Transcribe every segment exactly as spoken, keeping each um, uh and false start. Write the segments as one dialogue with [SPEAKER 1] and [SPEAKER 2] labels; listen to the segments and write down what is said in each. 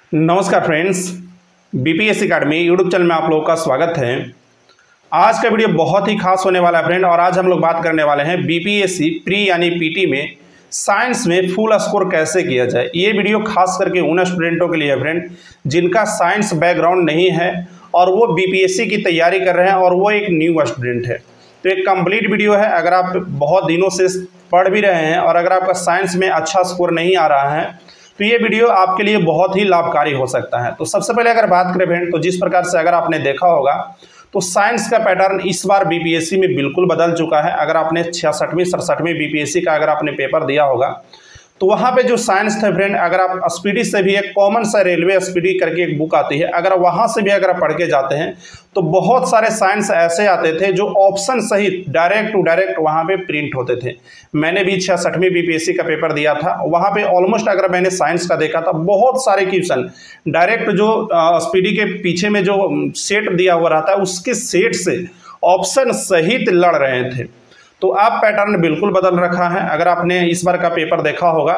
[SPEAKER 1] नमस्कार friends, BPSC academy YouTube channel में आप लोगों का स्वागत है। आज का वीडियो बहुत ही खास होने वाला है फ्रेंड, और आज हम लोग बात करने वाले हैं बीपीएससी प्री यानी पीटी में साइंस में फुल स्कोर कैसे किया जाए। ये वीडियो खास करके उन स्टूडेंटों के लिए है फ्रेंड जिनका साइंस बैकग्राउंड नहीं है और वो बीपीएससी की तैयारी कर रहे हैं और वो एक न्यू स्टूडेंट है। तो एक कंप्लीट वीडियो है। अगर आप बहुत दिनों से पढ़ भी रहे हैं और अगर आपका साइंस में अच्छा स्कोर नहीं आ रहा है तो ये वीडियो आपके लिए बहुत ही लाभकारी हो सकता है। तो सबसे पहले अगर बात करें फ्रेंड, तो जिस प्रकार से अगर आपने देखा होगा तो साइंस का पैटर्न इस बार बीपीएससी में बिल्कुल बदल चुका है। अगर आपने छियासठवीं सड़सठवीं बीपीएससी का अगर आपने पेपर दिया होगा तो वहाँ पे जो साइंस थे फ्रेंड, अगर आप स्पीडी से भी एक कॉमन सा रेलवे स्पीडी करके एक बुक आती है, अगर वहाँ से भी अगर आप पढ़ के जाते हैं तो बहुत सारे साइंस ऐसे आते थे जो ऑप्शन सहित डायरेक्ट टू डायरेक्ट वहाँ पे प्रिंट होते थे। मैंने भी छियासठवीं बीपीएससी का पेपर दिया था, वहाँ पे ऑलमोस्ट अगर मैंने साइंस का देखा था बहुत सारे क्वेश्चन डायरेक्ट जो स्पीडी के पीछे में जो सेट दिया हुआ रहता है उसके सेट से ऑप्शन सहित लड़ रहे थे। तो आप पैटर्न बिल्कुल बदल रखा है। अगर आपने इस बार का पेपर देखा होगा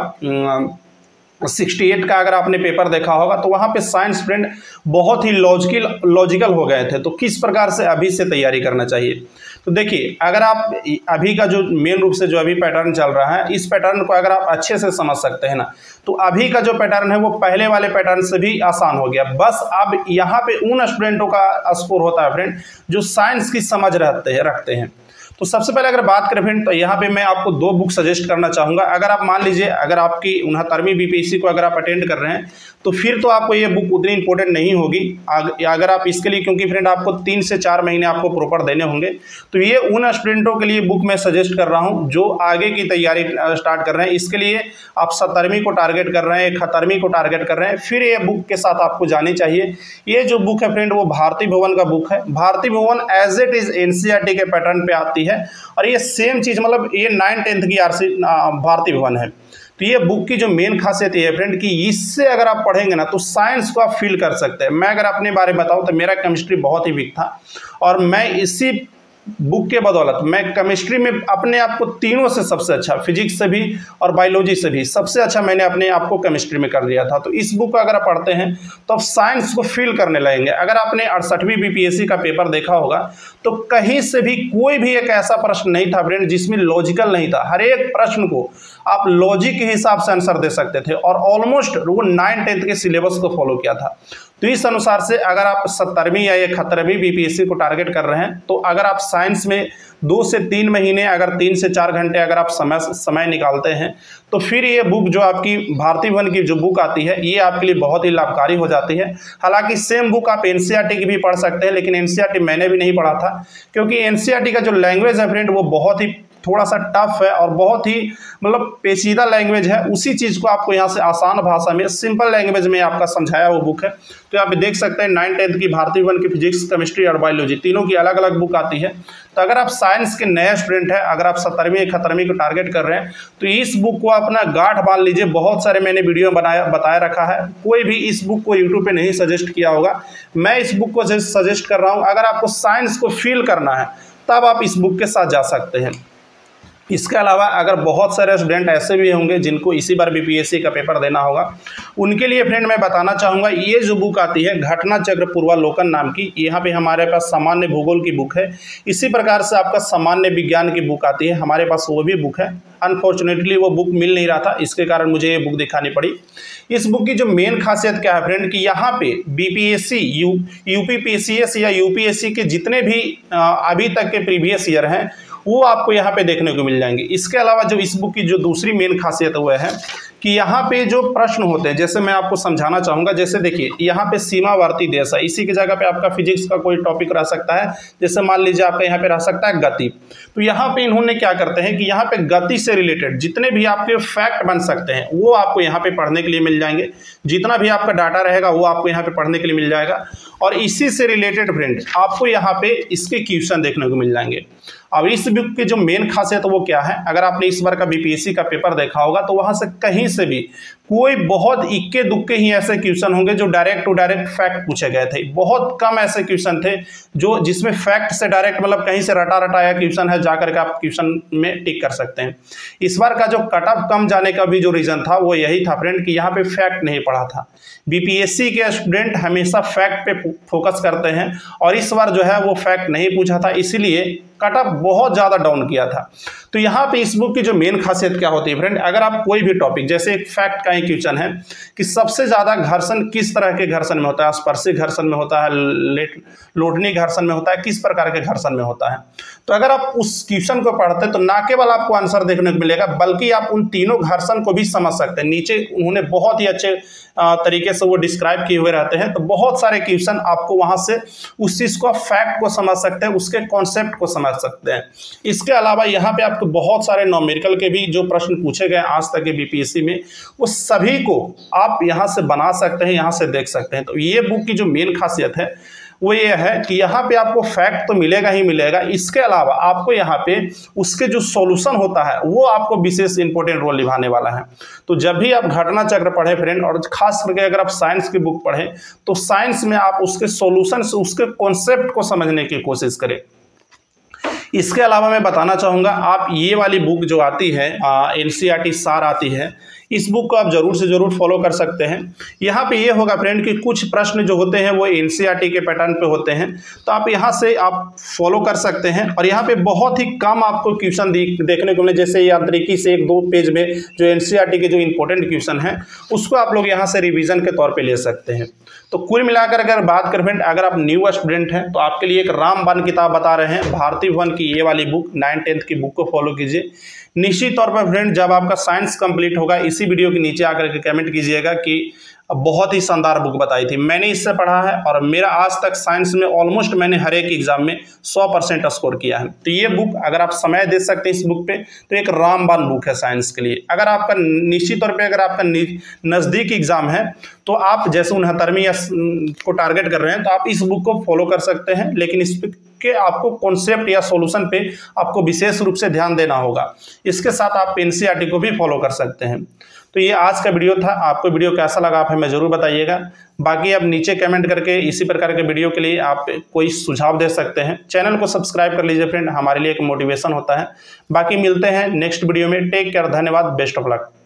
[SPEAKER 1] अड़सठ का अगर आपने पेपर देखा होगा तो वहाँ पे साइंस फ्रेंड बहुत ही लॉजिकल लॉजिकल हो गए थे। तो किस प्रकार से अभी से तैयारी करना चाहिए, तो देखिए अगर आप अभी का जो मेन रूप से जो अभी पैटर्न चल रहा है इस पैटर्न को अगर आप अच्छे से समझ सकते हैं ना, तो अभी का जो पैटर्न है वो पहले वाले पैटर्न से भी आसान हो गया। बस अब यहाँ पे उन स्टूडेंटों का स्कोर होता है फ्रेंड जो साइंस की समझ रखते हैं रखते हैं तो सबसे पहले अगर बात करें फ्रेंड, तो यहाँ पे मैं आपको दो बुक सजेस्ट करना चाहूँगा। अगर आप मान लीजिए अगर आपकी उनहत्तरवीं बीपीएससी को अगर आप अटेंड कर रहे हैं तो फिर तो आपको ये बुक उतनी इंपॉर्टेंट नहीं होगी। अगर आप इसके लिए, क्योंकि फ्रेंड आपको तीन से चार महीने आपको प्रॉपर देने होंगे, तो ये उन स्टूडेंटों के लिए बुक मैं सजेस्ट कर रहा हूँ जो आगे की तैयारी स्टार्ट कर रहे हैं। इसके लिए आप सत्तरवीं को टारगेट कर रहे हैं, इकहत्तरवीं को टारगेट कर रहे हैं, फिर ये बुक के साथ आपको जानी चाहिए। ये जो बुक है फ्रेंड वो भारती भवन का बुक है। Bharati Bhawan as it is NCERT के पैटर्न पे आती है और ये सेम चीज मतलब ये नाइन टेंथ की आरसी भारती भवन है। तो ये बुक की जो मेन खासियत ये है फ्रेंड कि इससे अगर आप पढ़ेंगे ना तो साइंस को आप फील कर सकते हैं। मैं अगर अपने बारे में बताऊं तो मेरा केमिस्ट्री बहुत ही वीक था और मैं इसी बुक के बदौलत मैं केमिस्ट्री में अपने आप को तीनों से सबसे अच्छा, फिजिक्स से भी और बायोलॉजी से भी सबसे अच्छा मैंने अपने आप को केमिस्ट्री में कर लिया था। तो इस बुक को अगर आप पढ़ते हैं तो आप साइंस को फील करने लगेंगे। अगर आपने अड़सठवीं बीपीएससी का पेपर देखा होगा तो कहीं से भी कोई भी एक ऐसा प्रश्न नहीं था फ्रेंड जिसमें लॉजिकल नहीं था। हर एक प्रश्न को आप लॉजिक के हिसाब से आंसर दे सकते थे और ऑलमोस्ट वो नाइन टेंथ के सिलेबस को फॉलो किया था। तो इस अनुसार से अगर आप सत्तरवीं या इकहत्तरवीं बीपीएससी को टारगेट कर रहे हैं तो अगर आप साइंस में दो से तीन महीने अगर तीन से चार घंटे अगर आप समय समय निकालते हैं तो फिर ये बुक जो आपकी भारती भवन की जो बुक आती है ये आपके लिए बहुत ही लाभकारी हो जाती है। हालांकि सेम बुक आप एनसीईआरटी की भी पढ़ सकते हैं, लेकिन एनसीईआरटी मैंने भी नहीं पढ़ा था क्योंकि एनसीईआरटी का जो लैंग्वेज है फ्रेंड वो बहुत ही थोड़ा सा टफ है और बहुत ही मतलब पेचीदा लैंग्वेज है। उसी चीज़ को आपको यहाँ से आसान भाषा में सिंपल लैंग्वेज में आपका समझाया हुआ बुक है। तो आप देख सकते हैं नाइन टेंथ की भारती भवन की फिजिक्स, केमिस्ट्री और बायोलॉजी तीनों की अलग अलग बुक आती है। तो अगर आप साइंस के नए स्टूडेंट हैं, अगर आप सत्तरवीं इकहत्तरवीं को टारगेट कर रहे हैं तो इस बुक को अपना गांठ बांध लीजिए। बहुत सारे मैंने वीडियो बनाया बताया रखा है, कोई भी इस बुक को यूट्यूब पे नहीं सजेस्ट किया होगा। मैं इस बुक को सजेस्ट कर रहा हूँ। अगर आपको साइंस को फील करना है तब आप इस बुक के साथ जा सकते हैं। इसके अलावा अगर बहुत सारे स्टूडेंट ऐसे भी होंगे जिनको इसी बार बीपीएससी का पेपर देना होगा, उनके लिए फ्रेंड मैं बताना चाहूँगा ये जो बुक आती है घटना चक्र पूर्वालोकन नाम की, यहाँ पे हमारे पास सामान्य भूगोल की बुक है। इसी प्रकार से आपका सामान्य विज्ञान की बुक आती है, हमारे पास वो भी बुक है। अनफॉर्चुनेटली वो बुक मिल नहीं रहा था, इसके कारण मुझे ये बुक दिखानी पड़ी। इस बुक की जो मेन खासियत क्या है फ्रेंड कि यहाँ पे बीपीएससी, यू यूपीपीसीएस या यूपीएससी के जितने भी अभी तक के प्रीवियस ईयर हैं वो आपको यहाँ पे देखने को मिल जाएंगे। इसके अलावा जो इस बुक की जो दूसरी मेन खासियत हुआ है कि यहाँ पे जो प्रश्न होते हैं, जैसे मैं आपको समझाना चाहूँगा। जैसे देखिए यहाँ पे सीमावर्ती देश है, इसी की जगह पे आपका फिजिक्स का कोई टॉपिक रह सकता है। जैसे मान लीजिए आपका यहाँ पे रह सकता है गति, तो यहाँ पे इन्होंने क्या करते हैं कि यहाँ पे गति से रिलेटेड जितने भी आपके फैक्ट बन सकते हैं वो आपको यहाँ पे पढ़ने के लिए मिल जाएंगे। जितना भी आपका डाटा रहेगा वो आपको यहाँ पे पढ़ने के लिए मिल जाएगा और इसी से रिलेटेड फ्रेंड आपको यहाँ पे इसके क्वेश्चन देखने को मिल जाएंगे। अब इस बुक की जो मेन खासियत वो क्या है, अगर आपने इस बार का बीपीएससी का पेपर देखा होगा तो वहाँ से कहीं से भी कोई बहुत इक्के दुक्के ही ऐसे क्वेश्चन होंगे जो डायरेक्ट टू डायरेक्ट फैक्ट पूछे गए थे। बहुत कम ऐसे क्वेश्चन थे जो जिसमें फैक्ट से डायरेक्ट मतलब कहीं से रटा रटाया क्वेश्चन है जाकर के आप क्वेश्चन में टिक कर सकते हैं। इस बार का जो कट ऑफ कम जाने का भी जो रीजन था वो यही था फ्रेंड कि यहाँ पे फैक्ट नहीं पढ़ा था। बीपीएससी के स्टूडेंट हमेशा फैक्ट पे फोकस करते हैं और इस बार जो है वो फैक्ट नहीं पूछा था, इसीलिए कट ऑफ बहुत ज़्यादा डाउन किया था। तो यहाँ पे इस बुक की जो मेन खासियत क्या होती है फ्रेंड, अगर आप कोई भी टॉपिक, जैसे एक फैक्ट का ही क्वेश्चन है कि सबसे ज़्यादा घर्षण किस तरह के घर्षण में होता है, स्पर्शी घर्षण में होता है, लेट लोटनी घर्षण में होता है, किस प्रकार के घर्षण में होता है। तो अगर आप उस क्वेश्चन को पढ़ते हैं तो ना केवल आपको आंसर देखने को मिलेगा बल्कि आप उन तीनों घर्षण को भी समझ सकते हैं। नीचे उन्होंने बहुत ही अच्छे तरीके से वो डिस्क्राइब किए हुए रहते हैं, तो बहुत सारे क्वेश्चन आपको वहाँ से उस चीज़ को फैक्ट को समझ सकते हैं, उसके कॉन्सेप्ट को समझ सकते हैं। इसके अलावा यहाँ पे आपको बहुत सारे न्यूमेरिकल के भी जो प्रश्न पूछे गए आज तक के बीपीएससी में, वो सभी को आप यहाँ से बना सकते हैं, यहाँ से देख सकते हैं। तो ये बुक की जो मेन खासियत है वो ये है कि यहाँ पे आपको फैक्ट तो मिलेगा ही मिलेगा, इसके अलावा आपको यहाँ पे उसके जो सॉल्यूशन होता है वो आपको विशेष इंपॉर्टेंट रोल निभाने वाला है। तो जब भी आप घटना चक्र पढ़े फ्रेंड, और खास करके अगर आप साइंस की बुक पढ़ें तो साइंस में आप उसके सॉल्यूशन से उसके कॉन्सेप्ट को समझने की कोशिश करें। इसके अलावा मैं बताना चाहूँगा, आप ये वाली बुक जो आती है एनसीईआरटी सार आती है, इस बुक को आप जरूर से जरूर फॉलो कर सकते हैं। यहाँ पे ये होगा फ्रेंड कि कुछ प्रश्न जो होते हैं वो एनसीईआरटी के पैटर्न पे होते हैं, तो आप यहाँ से आप फॉलो कर सकते हैं। और यहाँ पे बहुत ही कम आपको क्वेश्चन देखने को मिले, जैसे यांत्रिकी से एक दो पेज में जो एनसीईआरटी के जो इंपॉर्टेंट क्वेश्चन हैं उसको आप लोग यहाँ से रिविजन के तौर पर ले सकते हैं। तो कुल मिलाकर अगर बात करें फ्रेंड, अगर आप न्यू स्टूडेंट हैं तो आपके लिए एक रामबाण किताब बता रहे हैं, भारती भवन की ये वाली बुक नाइन टेंथ की बुक को फॉलो कीजिए। निश्चित तौर पर फ्रेंड जब आपका साइंस कंप्लीट होगा, इसी वीडियो के नीचे आकर के कमेंट कीजिएगा कि बहुत ही शानदार बुक बताई थी, मैंने इससे पढ़ा है और मेरा आज तक साइंस में ऑलमोस्ट मैंने हर एक एग्जाम में सौ परसेंट स्कोर किया है। तो ये बुक अगर आप समय दे सकते हैं इस बुक पे तो एक रामबाण बुक है साइंस के लिए। अगर आपका निश्चित तौर पे अगर आपका नज़दीक एग्जाम है तो आप जैसे उनहत्तरवीं को टारगेट कर रहे हैं तो आप इस बुक को फॉलो कर सकते हैं, लेकिन इस के आपको कॉन्सेप्ट या सॉल्यूशन पे आपको विशेष रूप से ध्यान देना होगा। इसके साथ आप एनसीईआरटी को भी फॉलो कर सकते हैं। तो ये आज का वीडियो था, आपको वीडियो कैसा लगा आप हमें जरूर बताइएगा। बाकी आप नीचे कमेंट करके इसी प्रकार के वीडियो के लिए आप कोई सुझाव दे सकते हैं। चैनल को सब्सक्राइब कर लीजिए फ्रेंड, हमारे लिए एक मोटिवेशन होता है। बाकी मिलते हैं नेक्स्ट वीडियो में, टेक केयर, धन्यवाद, बेस्ट ऑफ लक।